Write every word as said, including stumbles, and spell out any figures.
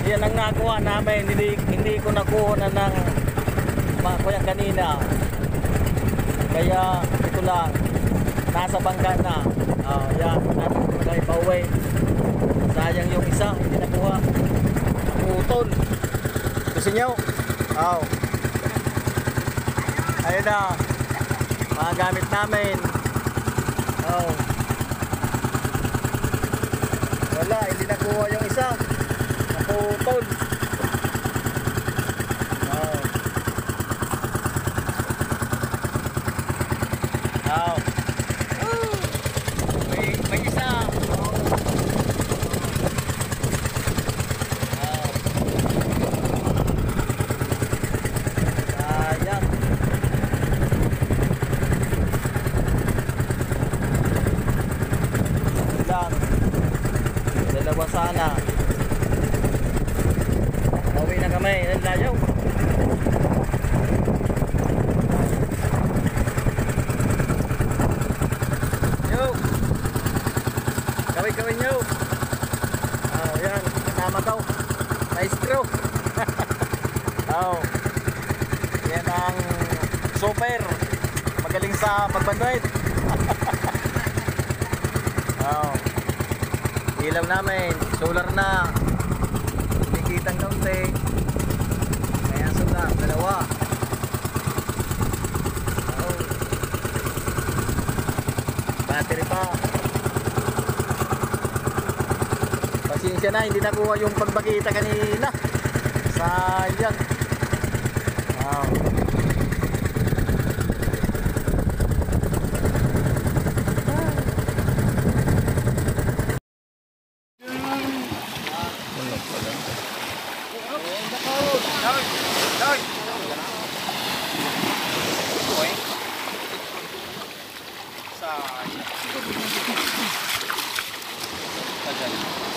yan ang nakuha namin. Hindi, hindi ko nakuha na ng makuyang kanina. Kaya ito lang. Nasa bangka na. Oh, yan. Natin ko na ipauwi. Sayang yung isa. Hindi nakuha. Nakutol. Gusto nyo? Oh. Ayun na. Mga gamit namin. Oh. Wala. Hindi nakuha yung isa. Nakutol. Oh. Oh. May, may isa. Oh. Oh. Sayang. Lang. Dalawa sana. Pauwi na kami. Layo. Yo. Kawin-kawin nyo. Oh, yan. Kasama daw. Maestro. Oh. Yan ang super. Magaling sa pagbanride. Oh. Ilaw namin. Solar na. Kumikitang kaunti. Kaya solar. Dalawa. Oh. Battery pa. Pasensya na, hindi nakuha yung pagbagita kanina. Sayang. Wow. Sa